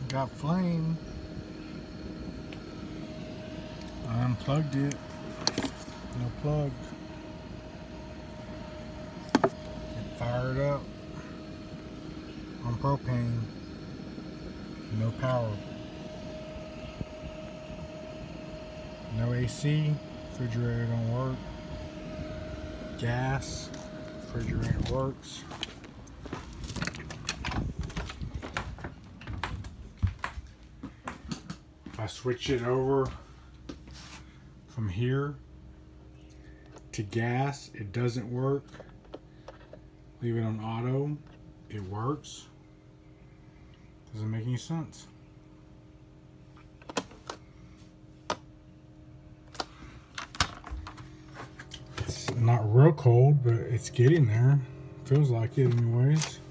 got flame. I unplugged it. No plug. It fired up on propane. No power. No AC. Refrigerator don't work. Gas. Refrigerator works. If I switch it over from here to gas, it doesn't work. Leave it on auto, it works. Doesn't make any sense. It's not real cold, but it's getting there. Feels like it anyways.